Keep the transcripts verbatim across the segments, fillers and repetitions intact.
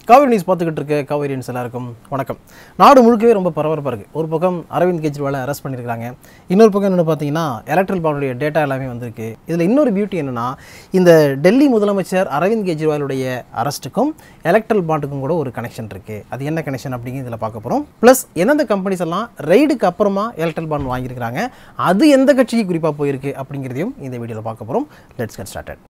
Cauvery news பார்த்துக்கிட்டு இருக்க Cauveryans எல்லாருக்கும் வணக்கம். நாடு முழுக்கவே ரொம்ப பரபரப்பா இருக்கு. ஒரு பக்கம் அரவிந்த் கெஜ்ரிவாலை அரெஸ்ட் பண்ணிருக்காங்க. இன்னொரு பக்கம் என்ன பாத்தீங்கன்னா எலக்ட்ரல் பாண்டுடைய டேட்டா எல்லாமே வந்திருக்கு. இதுல இன்னொரு பியூட்டி என்னன்னா இந்த டெல்லி முதலமைச்சர் அரவிந்த் கெஜ்ரிவாலுடைய அரெஸ்ட்டுக்கும் எலக்ட்ரல் பாண்டுக்கும் கூட ஒரு கனெக்ஷன் இருக்கு. அது என்ன கனெக்ஷன் அப்படிங்கிறது இதுல பார்க்க போறோம். பிளஸ் எந்தெந்த கம்பெனிஸ் எல்லாம் ரைடுக்கு அப்புறமா எலக்ட்ரல் பாண்ட் வாங்கியிருக்காங்க, அது எந்த கட்சிக்கு குறிப்பா போயிருக்கு அப்படிங்கிறதையும் இந்த வீடியோல பார்க்க போறோம். Let's get started.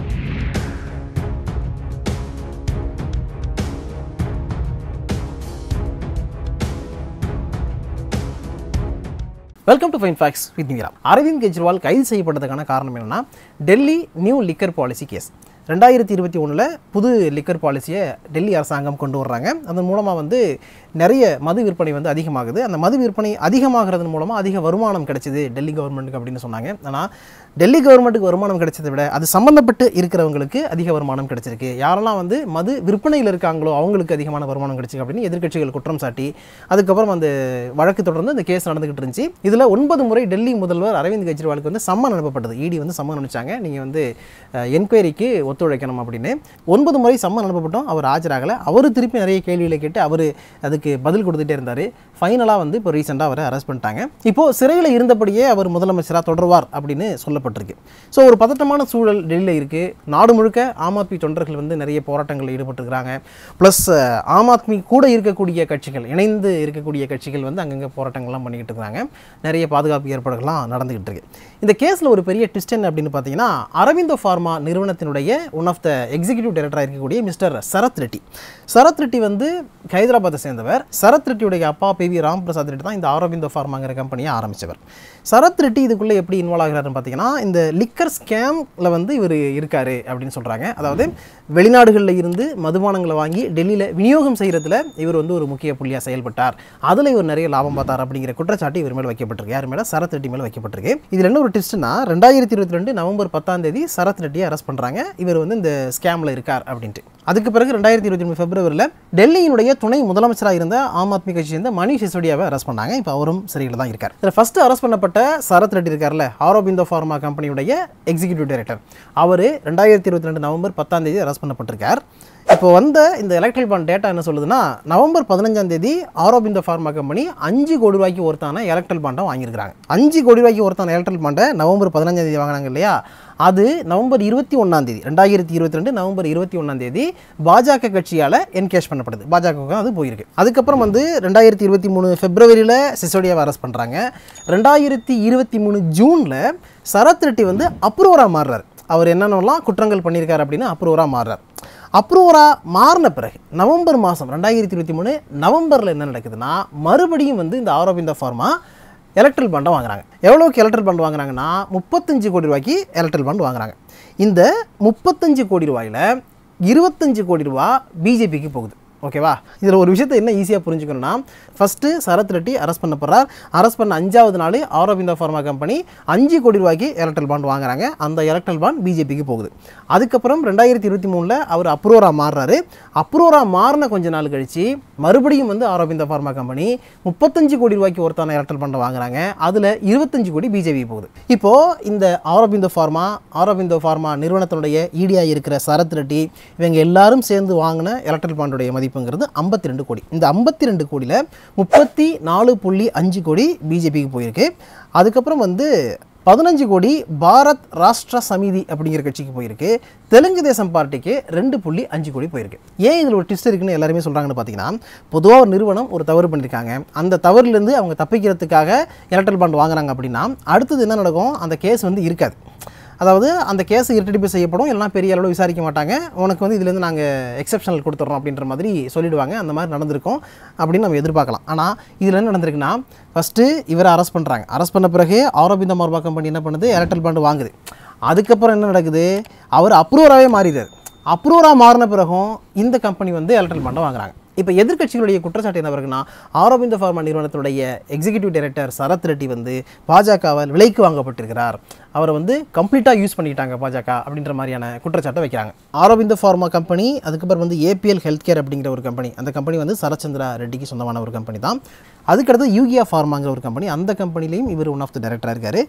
Welcome to ஃபைன்ஃபேக்ஸ் வித் ரஜ்வீரா. அரவிந்த் கெஜ்ரிவால் கைது செய்யப்பட்டதுக்கான காரணம் என்னன்னா Delhi new liquor policy case. ரெண்டாயிரத்தி இருபத்தி ஒன்றில் புது லிக்கர் பாலிசியை டெல்லி அரசாங்கம் கொண்டு வர்றாங்க. அதன் மூலமாக வந்து நிறைய மது விற்பனை வந்து அதிகமாகுது. அந்த மது விற்பனை அதிகமாகிறதன் மூலமாக அதிக வருமானம் கிடைச்சிது டெல்லி கவர்மெண்ட்டுக்கு அப்படின்னு சொன்னாங்க. ஆனால் டெல்லி கவர்மெண்ட்டுக்கு வருமானம் கிடைச்சதை விட அது சம்மந்தப்பட்டு இருக்கிறவங்களுக்கு அதிக வருமானம் கிடைச்சிருக்கு. யாரெல்லாம் வந்து மது விற்பனையில் இருக்காங்களோ அவங்களுக்கு அதிகமான வருமானம் கிடைச்சிருக்கு அப்படின்னு எதிர்க்கட்சிகள் குற்றம் சாட்டி அதுக்கப்புறம் அந்த வழக்கு தொடர்ந்து அந்த கேஸ் நடந்துகிட்டு இருந்துச்சு. இதில் ஒன்பது முறை டெல்லி முதல்வர் அரவிந்த் கெஜ்ரிவாலுக்கு வந்து சம்மன் அனுப்பப்பட்டது. இடி வந்து சம்மன் அனுப்பிச்சாங்க, நீங்கள் வந்து என்கொயரிக்கு ஒத்துழைக்கணும் அப்படின்னு. ஒன்பது முறை சம்மன் அனுப்பப்பட்டோம், அவர் ஆஜராகலை. அவர் திருப்பி நிறைய கேள்விகளை கேட்டு அவர் அதுக்கு பதில் கொடுத்துட்டே இருந்தார். ஃபைனலாக வந்து இப்போ ரீசெண்டாக அவரை அரெஸ்ட் பண்ணிட்டாங்க. இப்போது சிறையில் இருந்தபடியே அவர் முதலமைச்சராக தொடர்வார் அப்படின்னு சொல்லப்பட்டிருக்கு. ஸோ ஒரு பதட்டமான சூழல் டெல்லியில் இருக்குது. நாடு முழுக்க ஆம் ஆத்மி தொண்டர்கள் வந்து நிறைய போராட்டங்களில் ஈடுபட்டிருக்கிறாங்க. ப்ளஸ் ஆம் ஆத்மி கூட இருக்கக்கூடிய கட்சிகள், இணைந்து இருக்கக்கூடிய கட்சிகள் வந்து அங்கங்கே போராட்டங்கள்லாம் பண்ணிக்கிட்டு இருக்கிறாங்க. நிறைய பாதுகாப்பு ஏற்பாடுகள்லாம் நடந்துகிட்டு இருக்கு. இந்த கேஸில் ஒரு பெரிய ட்விஸ்ட் என்ன அப்படின்னு பார்த்தீங்கன்னா அரவிந்தோ ஃபார்மா நிறுவனத்தினுடைய ஒன் ஆஃப் த எக்ஸிக்யூட்டிவ் டைரக்டராக இருக்கக்கூடிய மிஸ்டர் சரத் ரெட்டி. சரத் ரெட்டி வந்து ஹைதராபாத்தை சேர்ந்தவர். சரத் ரெட்டியுடைய அப்பா பி வி ராம் பிரசாத் ரெட்டி தான் இந்த அரவிந்தோ ஃபார்மாங்கிற கம்பெனியை ஆரம்பித்தவர். சரத் ரெட்டி இதுக்குள்ளே எப்படி இன்வால்வ் ஆகிறாருன்னு பார்த்தீங்கன்னா இந்த லிக்கர் ஸ்கேமில் வந்து இவர் இருக்கார் அப்படின்னு சொல்கிறாங்க. அதாவது வெளிநாடுகளில் இருந்து மதுபானங்களை வாங்கி டெல்லியில் விநியோகம் செய்கிறதுல இவர் வந்து ஒரு முக்கிய புள்ளியாக செயல்பட்டார். அதில் இவர் நிறைய லாபம் பார்த்தார் அப்படிங்கிற குற்றச்சாட்டு இவர் மேலே வைக்கப்பட்டிருக்கு. யார் மேலே? சரத் ரெட்டி மேலே வைக்கப்பட்டிருக்கு. இதில் என்ன ஒரு ட்விஸ்ட்னா ரெண்டாயிரத்தி இருபத்தி ரெண்டு நவம்பர் பத்தாம் தேதி சரத் ரெட்டியை அரெஸ்ட் பண்ணுறாங்க. இவர் வந்து இந்த ஸ்கேமில் இருக்கார் அப்படின்ட்டு. அதுக்கு பிறகு ரெண்டாயிரத்தி இருபத்தி மூணு பிப்ரவரியில் டெல்லியினுடைய துணை முதலமைச்சராக இருந்த ஆம் ஆத்மி கட்சி சேர்ந்த மணிஷ் சிசோடியாவை அரெஸ்ட் பண்ணாங்க. இப்போ அவரும் சிறையில் தான் இருக்கார். இதில் ஃபர்ஸ்ட் அரெஸ்ட் பண்ணப்பட்ட சரத் ரெட்டி இருக்கார்ல, அரவிந்தோ ஃபார்மா கம்பெனியுடைய எக்ஸிக்யூட்டிவ் டைரக்டர், அவர் ரெண்டாயிரத்தி இருபத்தி ரெண்டு நவம்பர் பத்தாம் தேதி அரெஸ்ட் பண்ணப்பட்டிருக்கார். இப்போ வந்த இந்த எலக்ட்ரல் பாண்ட் டேட்டா என்ன சொல்லுதுன்னா நவம்பர் பதினஞ்சாம் தேதி அரவிந்தோ ஃபார்மா கம்பெனி அஞ்சு கோடி ரூபாய்க்கு ஒருத்தான எலக்ட்ரல் பாண்டை வாங்கியிருக்காங்க. அஞ்சு கோடி ரூபாய்க்கு ஒருத்தான எலக்ட்ரல் பாண்டை நவம்பர் பதினஞ்சாம் தேதி வாங்கினாங்க இல்லையா, அது நவம்பர் இருபத்தி ஒன்றாம் தேதி ரெண்டாயிரத்தி இருபத்தி ரெண்டு நவம்பர் இருபத்தி ஒன்றாம் தேதி பாஜக கட்சியால் என்கேஷ் பண்ணப்படுது. பாஜக அது போயிருக்கு. அதுக்கப்புறம் வந்து ரெண்டாயிரத்தி இருபத்தி மூணு பிப்ரவரியில் சிசோடியாவை அரெஸ்ட் பண்ணுறாங்க. ரெண்டாயிரத்தி இருபத்தி மூணு ஜூனில் சரத் ரெட்டி வந்து அப்ரூவராக மாறுறார். அவர் என்னென்னலாம் குற்றங்கள் பண்ணியிருக்காரு அப்படின்னு அப்ரூவராக மாறுறார். அப்ரூவராக மாறின பிறகு நவம்பர் மாதம் ரெண்டாயிரத்தி இருபத்தி மூணு நவம்பரில் என்ன நடக்குதுன்னா மறுபடியும் வந்து இந்த அரவிந்தோ ஃபார்மா எலக்ட்ரல் பாண்டை வாங்குறாங்க. எவ்வளோக்கு எலக்ட்ரல் பாண்ட் வாங்குறாங்கன்னா முப்பத்தஞ்சு கோடி ரூபாய்க்கு எலக்ட்ரல் பாண்ட் வாங்குறாங்க. இந்த முப்பத்தஞ்சு கோடி ரூபாயில் இருபத்தஞ்சு கோடி ரூபா பிஜேபிக்கு போகுது. ஓகேவா? இதில் ஒரு விஷயத்தை என்ன ஈஸியாக புரிஞ்சுக்கணும்னா ஃபஸ்ட்டு சரத் ரெட்டி அரெஸ்ட் பண்ணப்படுறார். அரெஸ்ட் பண்ண அஞ்சாவது நாள் அரவிந்தோ ஃபார்மா கம்பெனி அஞ்சு கோடி ரூபாய்க்கு எலக்ட்ரல் பாண்ட் வாங்குறாங்க. அந்த எலக்ட்ரல் பாண்ட் பிஜேபிக்கு போகுது. அதுக்கப்புறம் ரெண்டாயிரத்தி இருபத்தி மூணில் அவர் அப்ரூவராக மாறுறாரு. அப்ரூவராக மாறின கொஞ்ச நாள் கழித்து மறுபடியும் வந்து அரவிந்தோ ஃபார்மா கம்பெனி முப்பத்தஞ்சு கோடி ரூபாய்க்கு ஒருத்தான எலக்ட்ரல் பாண்டை வாங்குறாங்க. அதில் இருபத்தஞ்சு கோடி பிஜேபி போகுது. இப்போது இந்த அரவிந்தோ ஃபார்மா அரவிந்தோ ஃபார்மா நிறுவனத்தினுடைய ஈடியாக இருக்கிற சரத் ரெட்டி இவங்க எல்லாரும் சேர்ந்து வாங்கின எலக்ட்ரல் பாண்டுடைய மதிப்பு ஐம்பத்தி ரெண்டு கோடி. இந்த ஐம்பத்தி ரெண்டு கோடியில் முப்பத்தி நாலு புள்ளி அஞ்சு கோடி பிஜேபிக்கு போயிருக்கு. அதுக்கப்புறம் வந்து பதினஞ்சு கோடி பாரத் ராஷ்டிர சமிதி அப்படிங்கிற கட்சிக்கு போயிருக்கு. தெலுங்கு தேசம் பார்ட்டிக்கு ரெண்டு புள்ளி அஞ்சு கோடி போயிருக்கு. ஏன் இதில் ஒரு ட்விஸ்ட் இருக்குன்னு எல்லாருமே சொல்கிறாங்கன்னு பார்த்தீங்கன்னா பொதுவாக ஒரு நிறுவனம் ஒரு தவறு பண்ணியிருக்காங்க, அந்த தவறுலேருந்து அவங்க தப்பிக்கிறதுக்காக எலக்ட்ரல் பாண்ட் வாங்குறாங்க அப்படின்னா அடுத்தது என்ன நடக்கும்? அந்த கேஸ் வந்து இருக்காது. அதாவது அந்த கேஸ் இரட்டிப்பு செய்யப்படும், எல்லாம் பெரிய அளவில் விசாரிக்க மாட்டாங்க. உனக்கு வந்து இதுலேருந்து நாங்கள் எக்ஸப்ஷனல் கொடுத்துட்றோம் அப்படின்ற மாதிரி சொல்லிவிடுவாங்க. அந்த மாதிரி நடந்திருக்கும் அப்படின்னு நம்ம எதிர்பார்க்கலாம். ஆனால் இதில் என்ன நடந்திருக்குன்னா ஃபஸ்ட்டு இவரை அரெஸ்ட் பண்ணுறாங்க. அரெஸ்ட் பண்ண பிறகு அரவிந்தோ ஃபார்மா கம்பெனி என்ன பண்ணுது? எலக்ட்ரல் பாண்ட் வாங்குது. அதுக்கப்புறம் என்ன நடக்குது? அவர் அப்ரூவராகவே மாறிடுறார். அப்ரூவராக மாறின பிறகும் இந்த கம்பெனி வந்து எலக்ட்ரல் பாண்டை வாங்குறாங்க. இப்போ எதிர்க்கட்சிகளுடைய குற்றச்சாட்டு என்ன இருக்குன்னா அரவிந்தோ ஃபார்மா நிறுவனத்துடைய எக்ஸிக்யூட்டிவ் டைரக்டர் சரத் ரெட்டி வந்து பாஜகவால் விலைக்கு வாங்கப்பட்டிருக்கிறார், அவரை வந்து கம்ப்ளீட்டாக யூஸ் பண்ணிட்டாங்க பாஜக அப்படின்ற மாதிரியான குற்றச்சாட்டை வைக்கிறாங்க. அரவிந்தோ ஃபார்மா கம்பெனி, அதுக்கப்புறம் வந்து ஏபிஎல் ஹெல்த் கேர் அப்படிங்கிற ஒரு கம்பெனி, அந்த கம்பெனி வந்து சரத்சந்திரா ரெட்டிக்கு சொந்தமான ஒரு கம்பெனி தான். அதுக்கடுத்து யூகியா ஃபார்மாங்கிற ஒரு கம்பெனி, அந்த கம்பெனிலையும் இவர் ஒன் ஆஃப் த டைரக்டராக இருக்கார்.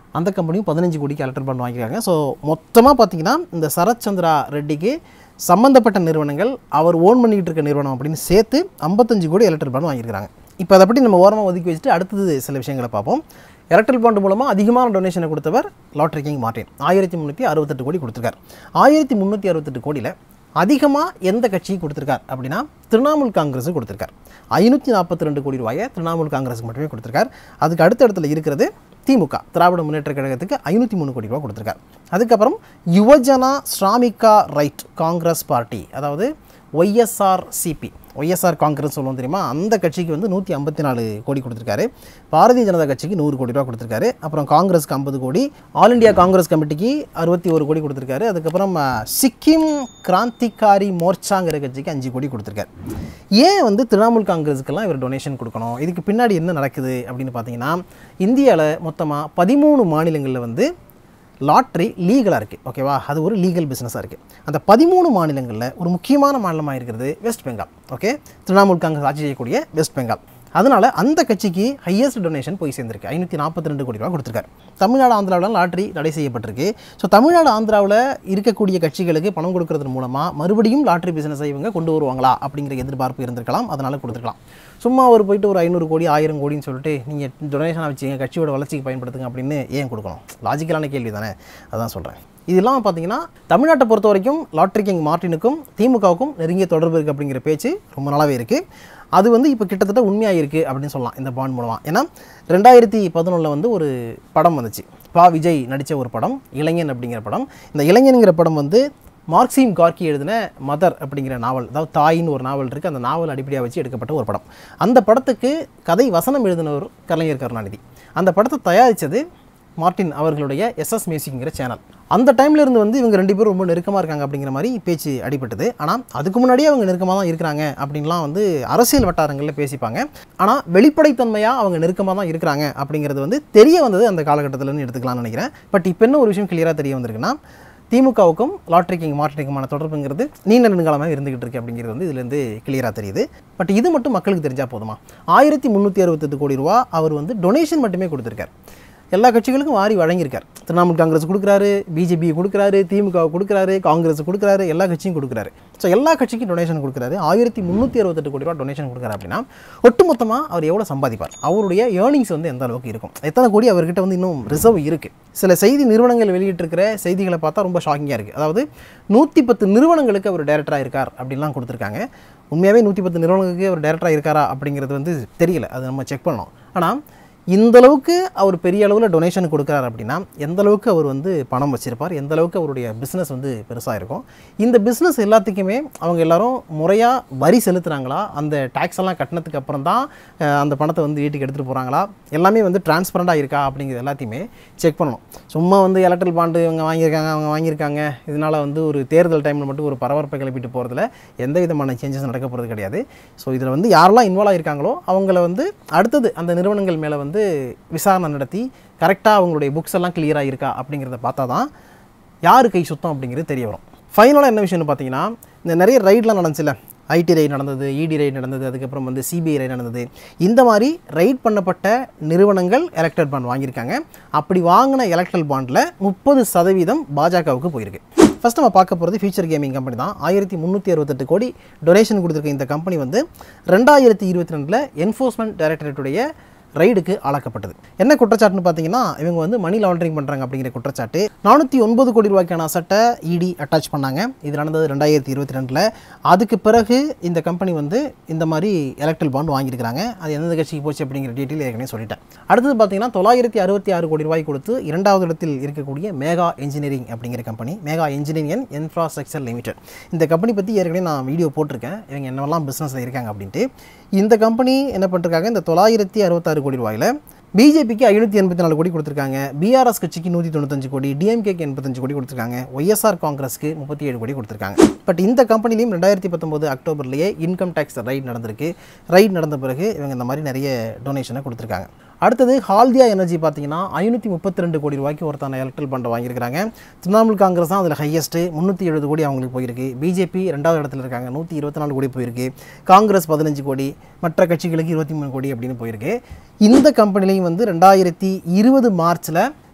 அந்த கம்பெனியும் பதினஞ்சு கோடிக்கு எலக்ட்ரல் பாண்ட் வாங்கியிருக்காங்க. ஸோ மொத்தமாக பார்த்தீங்கன்னா இந்த சரத் சந்திரா ரெட்டிக்கு சம்மந்தப்பட்ட நிறுவனங்கள் அவர் ஓன் பண்ணிக்கிட்டு இருக்க நிறுவனம் அப்படின்னு சேர்த்து ஐம்பத்தஞ்சு கோடி எலக்ட்ரல் பாண்ட் வாங்கியிருக்காங்க. இப்போ அதை பற்றி நம்ம ஓரமாக ஒதுக்கி வச்சுட்டு அடுத்தது சில விஷயங்களை பார்ப்போம். எலக்ட்ரல் பாண்ட் மூலமாக அதிகமான டொனேஷனை கொடுத்தவர் லாட்ரி கிங் மார்ட்டின் ஆயிரத்தி முந்நூற்றி அறுபத்தெட்டு கோடி கொடுத்துருக்கார். ஆயிரத்தி முந்நூற்றி அறுபத்தெட்டு கோடியில் அதிகமாக எந்த கட்சிக்கு கொடுத்துருக்கார் அப்படின்னா திரிணாமுல் காங்கிரஸுக்கு கொடுத்துருக்கார். ஐநூற்றி நாற்பத்தி ரெண்டு கோடி ரூபாயை திரிணாமுல் காங்கிரஸுக்கு மட்டுமே கொடுத்துருக்கார். அதுக்கு அடுத்த இடத்துல இருக்கிறது திமுக, திராவிட முன்னேற்ற கழகத்துக்கு ஐநூற்றி மூணு கோடி ரூபா கொடுத்துருக்கார். அதுக்கப்புறம் யுவஜனா ஸ்ராமிகா ரைட் காங்கிரஸ் பார்ட்டி, அதாவது ஒய்எஸ்ஆர்சிபி, ஒய்எஸ்ஆர் காங்கிரஸ் சொல்லுவோம் தெரியுமா, அந்த கட்சிக்கு வந்து நூற்றி ஐம்பத்தி நாலு கோடி கொடுத்துருக்காரு. பாரதிய ஜனதா கட்சிக்கு நூறு கோடி ரூபா கொடுத்துருக்காரு. அப்புறம் காங்கிரஸ்க்கு ஐம்பது கோடி, ஆல் இண்டியா காங்கிரஸ் கமிட்டிக்கு அறுபத்தி ஒரு கோடி கொடுத்துருக்காரு. அதுக்கப்புறம் சிக்கிம் கிராந்திகாரி மோர்ச்சாங்கிற கட்சிக்கு அஞ்சு கோடி கொடுத்துருக்காரு. ஏன் வந்து திரிணாமுல் காங்கிரஸுக்கெல்லாம் இவர் டொனேஷன் கொடுக்கணும்? இதுக்கு பின்னாடி என்ன நடக்குது அப்படின்னு பார்த்தீங்கன்னா, இந்தியாவில் மொத்தமாக பதிமூணு மாநிலங்களில் வந்து லாட்ரி லீகலாக இருக்குது. ஓகேவா, அது ஒரு லீகல் பிஸ்னஸாக இருக்குது. அந்த பதிமூணு மாநிலங்களில் ஒரு முக்கியமான மாநிலமாக இருக்கிறது வெஸ்ட் பெங்கால். ஓகே, திரிணாமுல் காங்கிரஸ் ஆட்சி செய்யக்கூடிய வெஸ்ட் பெங்கால். அதனால் அந்த கட்சிக்கு ஹையஸ்ட் டொனேஷன் போய் சேர்ந்திருக்கு. ஐநூற்றி நாற்பத்தி ரெண்டு கோடி ரூபா கொடுத்துருக்காரு. தமிழ்நாடு ஆந்திராவில் லாட்ரி தடை செய்யப்பட்டிருக்கு. ஸோ தமிழ்நாடு ஆந்திராவில் இருக்கக்கூடிய கட்சிகளுக்கு பணம் கொடுக்கறது மூலமாக மறுபடியும் லாட்ரி பிஸ்னஸை இவங்க கொண்டு வருவாங்களா அப்படிங்கிற எதிர்பார்ப்பு இருந்திருக்கலாம். அதனால் கொடுத்துருக்கலாம். சும்மா ஒரு போயிட்டு ஒரு ஐநூறு கோடி ஆயிரம் கோடின்னு சொல்லிட்டு நீங்கள் டொனேஷனாக வச்சுங்க, கட்சியோட வளர்ச்சிக்கு பயன்படுத்துங்க அப்படின்னு ஏன் கொடுக்கணும்? லாஜிக்கலான கேள்வி தானே, அதான் சொல்கிறேன். இதெல்லாம் பார்த்தீங்கன்னா தமிழ்நாட்டை பொறுத்த வரைக்கும் லாட்ரி கிங் மார்ட்டினுக்கும் திமுகவுக்கும் நெருங்கிய தொடர்பு இருக்குது அப்படிங்கிற பேச்சு ரொம்ப நாளாகவே இருக்குது. அது வந்து இப்போ கிட்டத்தட்ட உண்மையாக இருக்குது அப்படின்னு சொல்லலாம் இந்த பாண்ட் மூலமாக. ஏன்னா ரெண்டாயிரத்தி பதினொன்றில் வந்து ஒரு படம் வந்துச்சு, பா விஜய் நடித்த ஒரு படம் இளைஞன் அப்படிங்கிற படம். இந்த இளைஞனுங்கிற படம் வந்து மார்க்சிம் கார்கி எழுதின மதர் அப்படிங்கிற நாவல், அதாவது தாயின்னு ஒரு நாவல் இருக்குது, அந்த நாவல் அடிப்படையாக வச்சு எடுக்கப்பட்ட ஒரு படம். அந்த படத்துக்கு கதை வசனம் எழுதினவர் கலைஞர் கருணாநிதி. அந்த படத்தை தயாரித்தது மார்ட்டின் அவர்களுடைய எஸ்எஸ் மியூசிக்ங்கிற சேனல். அந்த டைமில் இருந்து வந்து இவங்க ரெண்டு பேரும் ரொம்ப நெருக்கமாக இருக்காங்க அப்படிங்கிற மாதிரி பேச்சு அடிபட்டது. ஆனால் அதுக்கு முன்னாடியே அவங்க நெருக்கமாக தான் இருக்கிறாங்க அப்படின்லாம் வந்து அரசியல் வட்டாரங்களில் பேசிப்பாங்க. ஆனால் வெளிப்படைத்தன்மையாக அவங்க நெருக்கமாக தான் இருக்கிறாங்க அப்படிங்கிறது வந்து தெரிய வந்தது அந்த காலகட்டத்தில்னு எடுத்துக்கலாம்னு நினைக்கிறேன். பட் இப்போ என்ன ஒரு விஷயம் கிளியராக தெரிய வந்திருக்குன்னா, திமுகவுக்கும் லாட்ரி கிங் மார்ட்டினுக்குமான தொடர்புங்கிறது நீண்ட நெடுங்காலமாக இருந்துகிட்டு இருக்கு அப்படிங்கிறது வந்து இதுலேருந்து கிளியராக தெரியுது. பட் இது மட்டும் மக்களுக்கு தெரிஞ்சால் போதுமா? ஆயிரத்தி முந்நூற்றி அறுபத்தெட்டு கோடி ரூபா அவர் வந்து டொனேஷன் மட்டுமே கொடுத்துருக்கார். எல்லா கட்சிகளுக்கும் வாரி வழங்கியிருக்கார். திரிணாமுல் காங்கிரஸ் கொடுக்குறாரு, பிஜேபி கொடுக்குறாரு, திமுக கொடுக்குறாரு, காங்கிரஸ் கொடுக்குறாரு, எல்லா கட்சியும் கொடுக்குறாரு. ஸோ எல்லா கட்சிக்கும் டொனேஷன் கொடுக்குறாரு. ஆயிரத்தி முந்நூற்றி அறுபத்தெட்டு கோடி ரூபா டொனேஷன் கொடுக்குறாரு அப்படின்னா ஒட்டுமொத்தமாக அவர் எவ்வளோ சம்பாதிப்பார்? அவருடைய ஏர்னிங்ஸ் வந்து எந்த அளவுக்கு இருக்கும்? எத்தனை கோடி அவர்கிட்ட வந்து இன்னும் ரிசர்வ் இருக்குது? சில செய்தி நிறுவனங்கள் வெளியிட்டிருக்கிற செய்திகளை பார்த்தா ரொம்ப ஷாக்கிங்காக இருக்குது. அதாவது நூற்றி பத்து நிறுவனங்களுக்கு அவர் டைரக்டராக இருக்கார் அப்படின்லாம் கொடுத்துருக்காங்க. உண்மையாகவே நூற்றி பத்து நிறுவனங்களுக்கு அவர் டைரக்டராக இருக்காரா அப்படிங்கிறது வந்து தெரியல, அது நம்ம செக் பண்ணோம். ஆனால் இந்தளவுக்கு அவர் பெரிய அளவில் டொனேஷன் கொடுக்குறாரு அப்படின்னா எந்த அளவுக்கு அவர் வந்து பணம் வச்சுருப்பார், எந்த அளவுக்கு அவருடைய பிஸ்னஸ் வந்து பெருசாக இருக்கும். இந்த பிஸ்னஸ் எல்லாத்துக்குமே அவங்க எல்லோரும் முறையாக வரி செலுத்துகிறாங்களா, அந்த டேக்ஸ் எல்லாம் கட்டினதுக்கு அப்புறம் தான் அந்த பணத்தை வந்து வீட்டுக்கு எடுத்துகிட்டு போகிறாங்களா, எல்லாமே வந்து டிரான்ஸ்பரண்டாக இருக்கா அப்படிங்கிறது எல்லாத்தையுமே செக் பண்ணணும். சும்மா வந்து எலக்ட்ரல் பாண்டு இவங்க வாங்கியிருக்காங்க அவங்க வாங்கியிருக்காங்க இதனால் வந்து ஒரு தேர்தல் டைமில் மட்டும் ஒரு பரபரப்பை கிளப்பிட்டு போகிறதுல எந்த விதமான சேஞ்சஸ் நடக்க போகிறது கிடையாது. ஸோ இதில் வந்து யாரெல்லாம் இன்வால்வ் ஆகியிருக்காங்களோ அவங்கள வந்து அடுத்தது அந்த நிறுவனங்கள் மேலே வந்து விசாரணை நடத்தி கரெக்டாக அவங்களுடைய புக்ஸ் எல்லாம் கிளியராக இருக்கா அப்படிங்கிறத பார்த்தா தான் யார் கை சுத்தம் அப்படிங்கிறது தெரிய வரும். ஃபைனலாக என்ன விஷயம்னு பார்த்தீங்கன்னா, இந்த நிறைய ரைட்லாம் நடந்துச்சுல்ல, ஐடி ரைட் நடந்தது, இடி ரைட் நடந்தது, அதுக்கப்புறம் வந்து சிபிஐ ரைட் நடந்தது. இந்த மாதிரி ரைட் பண்ணப்பட்ட நிறுவனங்கள் எலக்ட்ரல் பாண்ட் வாங்கியிருக்காங்க. அப்படி வாங்கின எலக்ட்ரல் பாண்டில் முப்பது சதவீதம் பாஜகவுக்கு போயிருக்கு. ஃபஸ்ட் நம்ம பார்க்க போகிறது ஃபியூச்சர் கேமிங் கம்பெனி தான். ஆயிரத்தி முந்நூற்றி அறுபத்தெட்டு கோடி டொனேஷன் கொடுத்துருக்க இந்த கம்பெனி வந்து ரெண்டாயிரத்தி இருபத்தி ரெண்டில் என்ஃபோர்ஸ்மெண்ட் டைரக்டரேட்டுடைய ரைடுக்கு ஆளாக்கப்பட்டது. என்ன குற்றச்சாட்டுன்னு பார்த்தீங்கன்னா, இவங்க வந்து மணி லாண்டரிங் பண்ணுறாங்க அப்படிங்கிற குற்றச்சாட்டு. நானூற்றி ஒன்பது கோடி ரூபாய்க்கான அசட்டை இடி அட்டாச் பண்ணாங்க. இது நடந்தது ரெண்டாயிரத்தி இருபத்தி ரெண்டில். அதுக்கு பிறகு இந்த கம்பெனி வந்து இந்த மாதிரி எலக்ட்ரல் பாண்ட் வாங்கியிருக்கிறாங்க. அது எந்தெந்த கட்சிக்கு போச்சு அப்படிங்கிற டீட்டெயில் ஏற்கனவே சொல்லிட்டேன். அடுத்தது பார்த்தீங்கன்னா தொள்ளாயிரத்தி அறுபத்தி ஆறு கோடி ரூபாய் கொடுத்து இரண்டாவது இடத்தில் இருக்கக்கூடிய மேகா இன்ஜினியரிங் அப்படிங்கிற company, Megha engineering infrastructure limited. இந்த கம்பெனி பற்றி ஏற்கனவே நான் வீடியோ போட்டிருக்கேன், இவங்க என்னெல்லாம் பிஸ்னஸில் இருக்காங்க அப்படின்ட்டு. இந்த கம்பெனி என்ன பண்ணிருக்காங்க, இந்த தொள்ளாயிரத்தி அறுபத்தாறு கோடி ரூபாயில் பிஜேபிக்கு ஐநூற்றி எண்பத்தி நாலு கோடி கொடுத்துருக்காங்க, பிஆர்எஸ் கட்சிக்கு நூற்றி தொண்ணூத்தஞ்சு கோடி, டிஎம்கேக்கு எண்பத்தஞ்சு கோடி கொடுத்துருக்காங்க, ஒய்எஸ்ஆர் காங்கிரஸ்க்கு முப்பத்தி ஏழு கோடி கொடுத்துருக்காங்க. பட் இந்த கம்பெனிலையும் ரெண்டாயிரத்தி பத்தொம்போது அக்டோபர்லேயே இன்கம் டேக்ஸ் ரைட் நடந்திருக்கு. ரைட் நடந்த பிறகு இவங்க இந்த மாதிரி நிறைய டொனேஷனை கொடுத்துருக்காங்க. அடுத்தது ஹால்தியா எனர்ஜி பார்த்தீங்கன்னா ஐநூற்றி முப்பத்தி ரெண்டு கோடி ரூபாய்க்கு ஒருத்தான எலக்ட்ரல் பாண்டை வாங்கியிருக்காங்க. திரிணாமுல் காங்கிரஸ் தான் அதில் ஹையஸ்ட்டு, முந்நூற்றி எழுபது கோடி அவங்களுக்கு போயிருக்கு. பிஜேபி ரெண்டாவது இடத்துல இருக்காங்க, நூற்றி இருபத்தி நாலு கோடி போயிருக்கு. காங்கிரஸ் பதினஞ்சு கோடி, மற்ற கட்சிகளுக்கு இருபத்தி மூணு கோடி அப்படின்னு போயிருக்கு. இந்த கம்பெனிலையும் வந்து ரெண்டாயிரத்தி இருபது மார்ச்சில்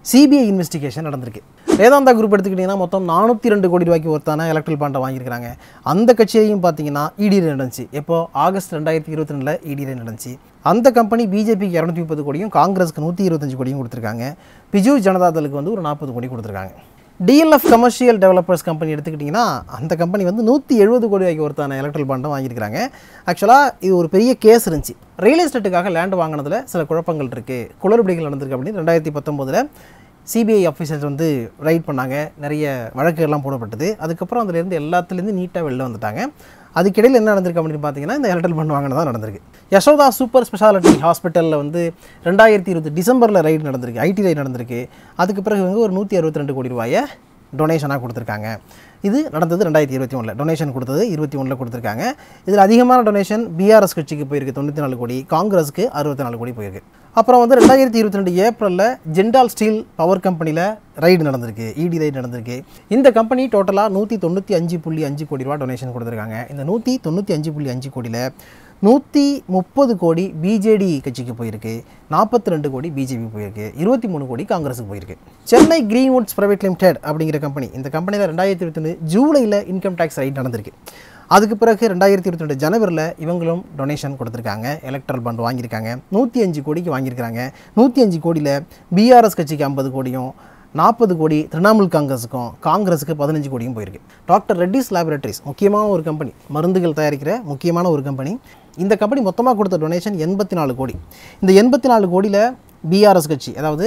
சிபிஐ இன்வெஸ்டிகேஷன் நடந்திருக்கு. வேதாந்தா குரூப் எடுத்துக்கிட்டிங்கன்னா மொத்தம் நானூற்றி ரெண்டு கோடி ரூபாய்க்கு ஒருத்தான எலக்ட்ரல் பாண்டை வாங்கியிருக்காங்க. அந்த கட்சியையும் பார்த்தீங்கன்னா இடியில் நடந்துச்சு. எப்போ ஆகஸ்ட் ரெண்டாயிரத்தி இருபத்தி ரெண்டில் இடியில் நடந்துச்சு. அந்த கம்பெனி பிஜேபிக்கு இரநூத்தி முப்பது கோடியும் காங்கிரஸுக்கு நூற்றி இருபத்தஞ்சு கோடியும் கொடுத்துருக்காங்க. பிஜு ஜனதாதளுக்கு வந்து ஒரு நாற்பது கோடி கொடுத்துருக்காங்க. டிஎல்எஃப் கமர்ஷியல் டெவலப்பர்ஸ் கம்பெனி எடுத்துக்கிட்டிங்கன்னா அந்த கம்பெனி வந்து நூற்றி எழுபது கோடி ரூபாய்க்கு ஒருத்தான எலக்ட்ரல் பாண்டை வாங்கியிருக்காங்க. ஆக்சுவலாக இது ஒரு பெரிய கேஸ் இருந்துச்சு. ரியல் எஸ்டேட்டுக்காக லேண்ட் வாங்கினதில் சில குழப்பங்கள் இருக்குது, குளறுபடிகள் நடந்திருக்கு அப்படின்னு ரெண்டாயிரத்தி பத்தொம்போதில் சிபிஐ ஆஃபீஸர்ஸ் வந்து ரைட் பண்ணாங்க. நிறைய வழக்குகள்லாம் போடப்பட்டது. அதுக்கப்புறம் அதுலேருந்து எல்லாத்துலேருந்து நீட்டாக வெளில வந்துட்டாங்க. அதுக்கிடையில் என்ன நடந்திருக்கு அப்படின்னு பார்த்தீங்கன்னா இந்த எலக்ட்ரல் பாண்ட் வாங்கினதான் நடந்திருக்கு. யசோதா சூப்பர் ஸ்பெஷாலிட்டி ஹாஸ்பிட்டலில் வந்து ரெண்டாயிரத்தி இருபது டிசம்பரில் ரைட் நடந்திருக்கு, ஐடி ரைட் நடந்திருக்கு. அதுக்கு பிறகு வந்து ஒரு நூற்றி அறுபத்தி ரெண்டு கோடி ரூபாயை டொனேஷனாக கொடுத்துருக்காங்க. இது நடந்தது ரெண்டாயிரத்தி இருபத்தி ஒன்றில். டொனேஷன் கொடுத்தது இருபத்தி ஒன்றில் கொடுத்துருக்காங்க. இதில் அதிகமான டொனேஷன் பிஆர்எஸ் கட்சிக்கு போயிருக்கு தொண்ணூற்றி நாலு கோடி, காங்கிரஸுக்கு அறுபத்தி நாலு கோடி போயிருக்கு. அப்புறம் வந்து ரெண்டாயிரத்தி இருபத்தி ரெண்டு ஏப்ரலில் ஜெண்டால் ஸ்டீல் பவர் கம்பெனியில் ரைடு நடந்திருக்கு, இடி ரைடு நடந்திருக்கு. இந்த கம்பெனி டோட்டலாக நூற்றி தொண்ணூற்றி அஞ்சு புள்ளி அஞ்சு கோடி ரூபா டொனேஷன் கொடுத்துருக்காங்க. இந்த நூற்றி தொண்ணூற்றி அஞ்சு புள்ளி அஞ்சு கோடியில் நூற்றி முப்பது கோடி பிஜேடி கட்சிக்கு போயிருக்கு, நாற்பத்தி ரெண்டு கோடி பிஜேபி போயிருக்கு, இருபத்தி மூணு கோடி காங்கிரஸுக்கு போயிருக்கு. சென்னை கிரீன்வுட்ஸ் பிரைவேட் லிமிடெட் அப்படிங்கிற கம்பெனி, இந்த கம்பெனியில் ரெண்டாயிரத்தி இருபத்தி ஒன்று ஜூலையில் இன்கம் டேக்ஸ் ரைட் நடந்திருக்கு. அதுக்கு பிறகு ரெண்டாயிரத்தி இருபத்தி ரெண்டு ஜனவரியில் இவங்களும் டொனேஷன் கொடுத்துருக்காங்க, எலக்ட்ரல் பாண்ட் வாங்கியிருக்காங்க. நூற்றி அஞ்சு கோடிக்கு வாங்கியிருக்காங்க. நூற்றி அஞ்சு கோடியில் பிஆர்எஸ் கட்சிக்கு ஐம்பது கோடியும், நாற்பது கோடி திரிணாமுல் காங்கிரஸுக்கும், காங்கிரஸுக்கு பதினஞ்சு கோடியும் போயிருக்கு. டாக்டர் ரெட்டிஸ் லேபரேட்டரிஸ் முக்கியமான ஒரு கம்பெனி, மருந்துகள் தயாரிக்கிற முக்கியமான ஒரு கம்பெனி. இந்த கம்பெனி மொத்தமாக கொடுத்த டொனேஷன் எண்பத்தி நாலு கோடி. இந்த எண்பத்தி நாலு கோடியில் பிஆர்எஸ் கட்சி, அதாவது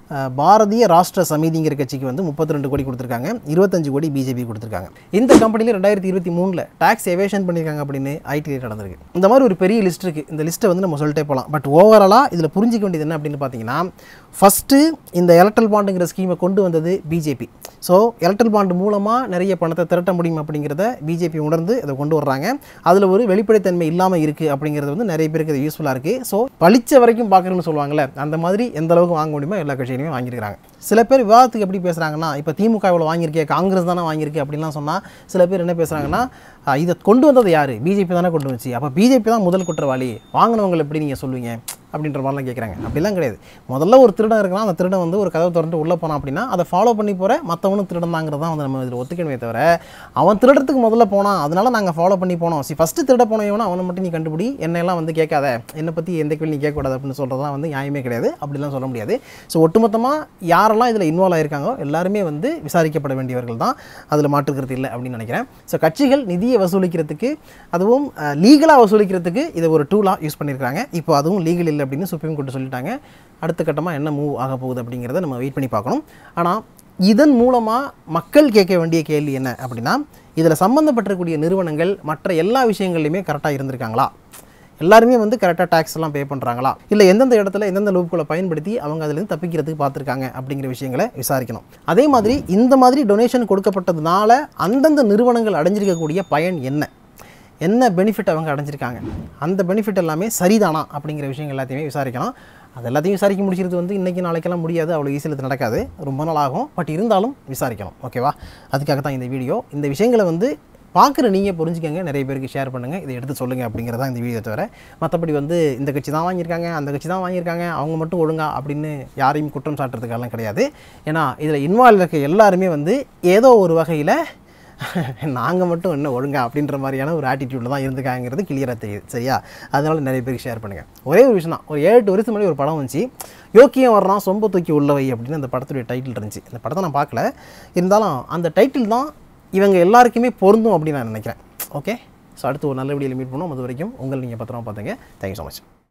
பாரதிய ராஷ்டிர சமிதிங்கிற கட்சிக்கு வந்து முப்பத்தி ரெண்டு கோடி கொடுத்துருக்காங்க, இருபத்தஞ்சு கோடி பிஜேபி கொடுத்துருக்காங்க. இந்த கம்பெனியில் ரெண்டாயிரத்தி இருபத்தி மூணில் டாக்ஸ் எவேஷன் பண்ணியிருக்காங்க அப்படின்னு ஐடி நடந்திருக்கு. இந்த மாதிரி ஒரு பெரிய லிஸ்ட் இருக்குது. இந்த லிஸ்ட்டை வந்து நம்ம சொல்லிட்டே போகலாம். பட் ஓவராலாக இதில் புரிஞ்சிக்க வேண்டியது என்ன அப்படின்னு பார்த்தீங்கன்னா, ஃபஸ்ட்டு இந்த எலக்ட்ரல் பாண்டுங்கிற ஸ்கீமை கொண்டு வந்தது பிஜேபி. ஸோ எலக்ட்ரல் பாண்டு மூலமாக நிறைய பணத்தை திரட்ட முடியும் அப்படிங்கிறத பிஜேபி உணர்ந்து அதை கொண்டு வர்றாங்க. அதில் ஒரு வெளிப்படைத்தன்மை இல்லாமல் இருக்குது அப்படிங்கிறது வந்து நிறைய பேருக்கு அது யூஸ்ஃபுல்லாக இருக்குது. ஸோ பழிச்ச வரைக்கும் பார்க்கணும்னு சொல்லுவாங்கள்ல, அந்த மாதிரி எந்த அளவுக்கு வாங்க முடியுமோ எல்லா கட்சியிலையுமே வாங்கியிருக்காங்க. சில பேர் விவாதத்துக்கு எப்படி பேசுகிறாங்கன்னா, இப்போ திமுக இவ்வளோ வாங்கியிருக்கே, காங்கிரஸ் தானே வாங்கியிருக்கு அப்படின்லாம் சொன்னால் சில பேர் என்ன பேசுகிறாங்கன்னா, இதை கொண்டு வந்தது யார், பிஜேபி தானே கொண்டு வந்துச்சு, அப்போ பிஜேபி தான் முதல் குற்றவாளி, வாங்கினவங்களை எப்படி நீங்கள் சொல்லுவீங்க அப்படின்ற மாதிரிலாம் கேட்குறாங்க. அப்படிலாம் கிடையாது. முதல்ல ஒரு திருடன் இருக்கலாம், அந்த திருடன் வந்து ஒரு கதவை திறந்து உள்ளே போனான் அப்படின்னா அதை ஃபாலோ பண்ணி போகிற மற்றவனும் திருடன் தாங்கிறது தான் வந்து நம்ம இதில் ஒத்துக்கணுமே தவிர, அவன் திருடத்துக்கு முதல்ல போனான் அதனால் நாங்கள் ஃபாலோ பண்ணி போனோம், சி ஃபஸ்ட்டு திருட போனவனா அவனை மட்டும் நீ கண்டுபிடி, என்னையெல்லாம் வந்து கேட்காத, என்னை பற்றி எந்த கேள்வி நீ கேட்கக்கூடாது அப்படின்னு சொல்கிறதெல்லாம் வந்து நியாயமே கிடையாது. அப்படிலாம் சொல்ல முடியாது. ஸோ ஒட்டுமொத்தமாக யாரெல்லாம் இதில் இன்வால்வ் ஆகியிருக்காங்களோ எல்லாருமே வந்து விசாரிக்கப்பட வேண்டியவர்கள் தான், அதில் மாற்றுக்கிறது இல்லை அப்படின்னு நினைக்கிறேன். ஸோ கட்சிகள் நிதியை வசூலிக்கிறதுக்கு, அதுவும் லீகலாக வசூலிக்கிறதுக்கு இதை ஒரு டூலாக யூஸ் பண்ணியிருக்காங்க. இப்போ அதுவும் லீகல் இல்லை அப்படின்னு சுப்ரீம் கோர்ட் சொல்லிட்டாங்க. அடுத்த கட்டமாக என்ன மூவ் ஆக போகுது அப்படிங்கிறத நம்ம வெயிட் பண்ணி பார்க்கணும். ஆனால் இதன் மூலமாக மக்கள் கேட்க வேண்டிய கேள்வி என்ன அப்படின்னா, இதில் சம்மந்தப்பட்டிருக்கக்கூடிய நிறுவனங்கள் மற்ற எல்லா விஷயங்கள்லையுமே கரெக்டாக இருந்திருக்காங்களா, எல்லாருமே வந்து கரெக்டாக டேக்ஸ் எல்லாம் பே பண்ணுறாங்களா, இல்லை எந்தெந்த இடத்துல எந்தெந்த லூப்களை பயன்படுத்தி அவங்க அதுலேருந்து தப்பிக்கிறதுக்கு பார்த்துருக்காங்க அப்படிங்கிற விஷயங்களை விசாரிக்கணும். அதே மாதிரி இந்த மாதிரி டொனேஷன் கொடுக்கப்பட்டதுனால அந்தந்த நிறுவனங்கள் அடைஞ்சிருக்கக்கூடிய பயன் என்ன, என்ன பெனிஃபிட் அவங்க அடைஞ்சிருக்காங்க, அந்த பெனிஃபிட் எல்லாமே சரிதானா அப்படிங்கிற விஷயங்கள் எல்லாத்தையுமே விசாரிக்கணும். அது எல்லாத்தையும் விசாரிக்க முடிச்சிருது வந்து இன்றைக்கி நாளைக்கெல்லாம் முடியாது, அவ்வளோ ஈஸியில் இது நடக்காது, ரொம்ப நாள் ஆகும். பட் இருந்தாலும் விசாரிக்கணும். ஓகேவா? அதுக்காக தான் இந்த வீடியோ. இந்த விஷயங்களை வந்து பார்க்குற நீங்கள் புரிஞ்சுக்கங்க, நிறைய பேருக்கு ஷேர் பண்ணுங்கள், இதை எடுத்து சொல்லுங்கள் அப்படிங்கிறதான் இந்த வீடியோ தவிர, மற்றபடி வந்து இந்த கட்சி தான் வாங்கியிருக்காங்க, அந்த கட்சி தான் வாங்கியிருக்காங்க, அவங்க மட்டும் ஒழுங்கா அப்படின்னு யாரையும் குற்றம் சாட்டுறதுக்கெல்லாம் கிடையாது. ஏன்னா இதில் இன்வால்வ் இருக்க எல்லாருமே வந்து ஏதோ ஒரு வகையில் நாங்கள் மட்டும் என்ன ஒழுங்கா அப்படின்ற மாதிரியான ஒரு ஆட்டிடியூடில் தான் இருந்துக்காங்கிறது கிளியராக தெரியுது. சரியா? அதனால நிறைய பேருக்கு ஷேர் பண்ணுங்கள். ஒரே ஒரு விஷயம் தான், ஒரு ஏழு எட்டு வருஷத்துக்கு முன்னாடி ஒரு படம் வந்துச்சு, யோக்கியம் வர்றான் சொம்ப தூக்கி உள்ளவை அப்படின்னு அந்த படத்துடைய டைட்டில் இருந்துச்சு. அந்த படத்தை நான் பார்க்கல, இருந்தாலும் அந்த டைட்டில் தான் இவங்க எல்லாருக்குமே பொருந்தும் அப்படின்னு நான் நினைக்கிறேன். ஓகே, ஸோ அடுத்து ஒரு நல்ல வீடியோவில் மீட் பண்ணுவோம். அது வரைக்கும் உங்கள் நீங்கள் பத்திரமா பார்த்துங்க. Thank you so much.